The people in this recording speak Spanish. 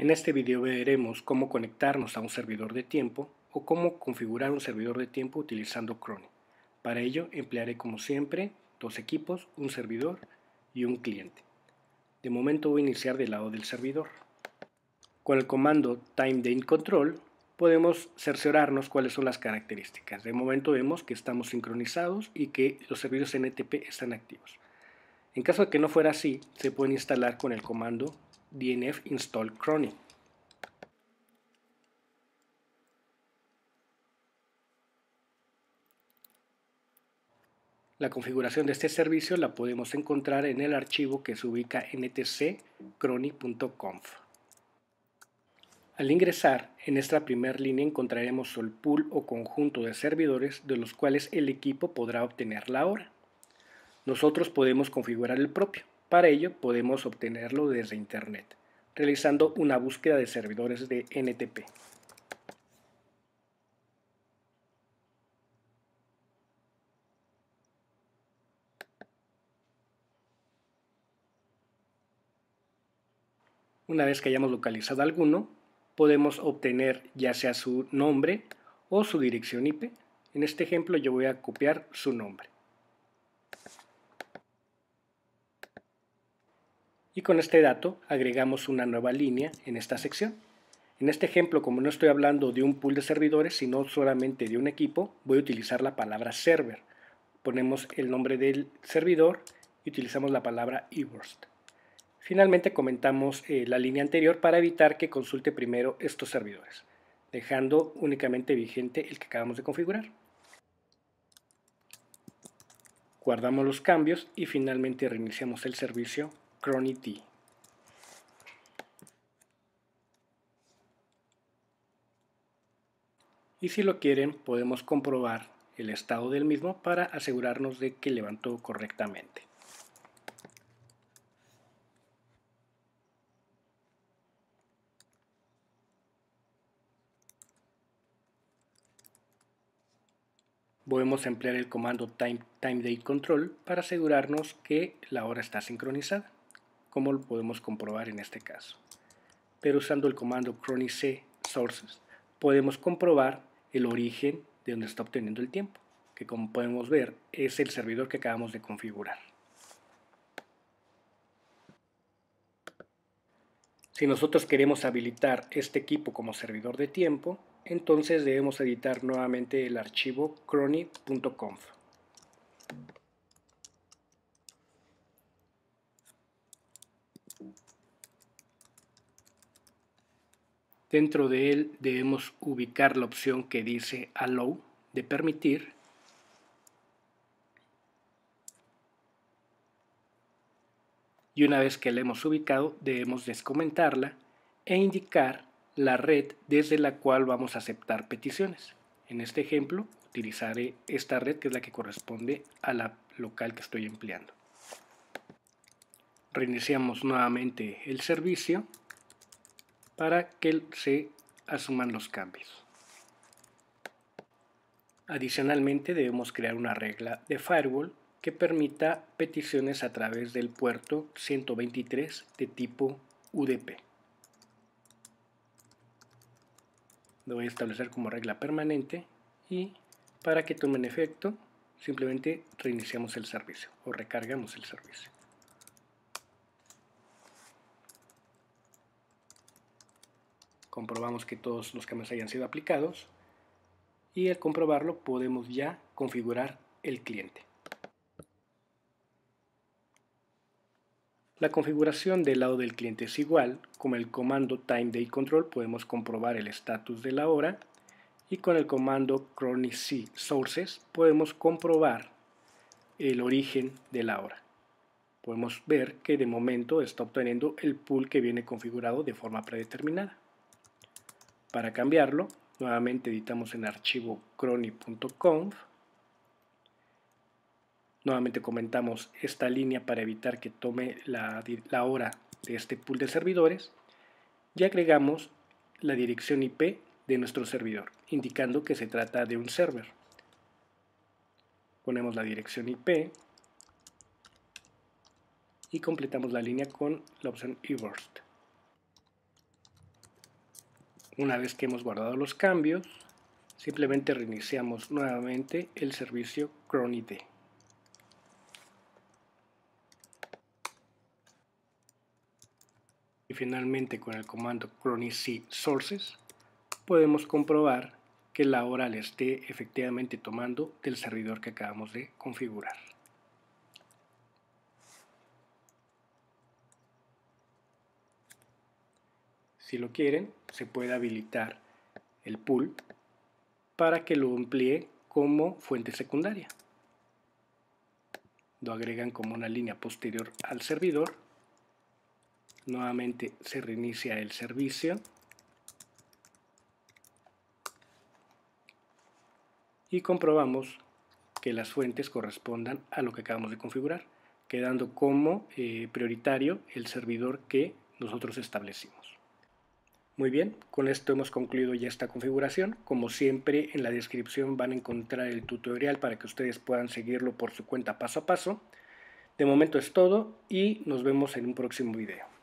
En este video veremos cómo conectarnos a un servidor de tiempo o cómo configurar un servidor de tiempo utilizando cron. Para ello emplearé como siempre dos equipos, un servidor y un cliente. De momento voy a iniciar del lado del servidor. Con el comando timeDateControl podemos cerciorarnos cuáles son las características. De momento vemos que estamos sincronizados y que los servidores NTP están activos. En caso de que no fuera así, se pueden instalar con el comando dnf install cron. La configuración de este servicio la podemos encontrar en el archivo que se ubica en etccrony.conf. Al ingresar, en esta primera línea encontraremos el pool o conjunto de servidores de los cuales el equipo podrá obtener la hora. Nosotros podemos configurar el propio. Para ello podemos obtenerlo desde Internet, realizando una búsqueda de servidores de NTP. Una vez que hayamos localizado alguno, podemos obtener ya sea su nombre o su dirección IP. En este ejemplo yo voy a copiar su nombre. Y con este dato agregamos una nueva línea en esta sección. En este ejemplo, como no estoy hablando de un pool de servidores, sino solamente de un equipo, voy a utilizar la palabra server. Ponemos el nombre del servidor y utilizamos la palabra eBurst. Finalmente comentamos la línea anterior para evitar que consulte primero estos servidores, dejando únicamente vigente el que acabamos de configurar. Guardamos los cambios y finalmente reiniciamos el servicio cronid. Y si lo quieren, podemos comprobar el estado del mismo para asegurarnos de que levantó correctamente. Podemos emplear el comando timeDateControl para asegurarnos que la hora está sincronizada, como lo podemos comprobar en este caso. Pero usando el comando cronC_sources podemos comprobar el origen de donde está obteniendo el tiempo, que como podemos ver es el servidor que acabamos de configurar. Si nosotros queremos habilitar este equipo como servidor de tiempo, entonces debemos editar nuevamente el archivo crony.conf. Dentro de él debemos ubicar la opción que dice Allow, de permitir, y una vez que la hemos ubicado debemos descomentarla e indicar la red desde la cual vamos a aceptar peticiones. En este ejemplo utilizaré esta red que es la que corresponde a la local que estoy empleando. Reiniciamos nuevamente el servicio para que se asuman los cambios. Adicionalmente debemos crear una regla de firewall que permita peticiones a través del puerto 123 de tipo UDP. Lo voy a establecer como regla permanente y para que tome efecto simplemente reiniciamos el servicio o recargamos el servicio. Comprobamos que todos los cambios hayan sido aplicados y al comprobarlo podemos ya configurar el cliente. La configuración del lado del cliente es igual. Con el comando timeDateControl podemos comprobar el estatus de la hora y con el comando cronC_sources podemos comprobar el origen de la hora. Podemos ver que de momento está obteniendo el pool que viene configurado de forma predeterminada. Para cambiarlo, nuevamente editamos en archivo crony.conf. Nuevamente comentamos esta línea para evitar que tome la hora de este pool de servidores y agregamos la dirección IP de nuestro servidor, indicando que se trata de un server. Ponemos la dirección IP y completamos la línea con la opción eBurst. Una vez que hemos guardado los cambios, simplemente reiniciamos nuevamente el servicio cronid. Y finalmente con el comando cronc sources podemos comprobar que la hora le esté efectivamente tomando del servidor que acabamos de configurar. Si lo quieren, se puede habilitar el pool para que lo emplee como fuente secundaria. Lo agregan como una línea posterior al servidor. Nuevamente se reinicia el servicio y comprobamos que las fuentes correspondan a lo que acabamos de configurar, quedando como prioritario el servidor que nosotros establecimos. Muy bien, con esto hemos concluido ya esta configuración. Como siempre, en la descripción van a encontrar el tutorial para que ustedes puedan seguirlo por su cuenta paso a paso. De momento es todo y nos vemos en un próximo video.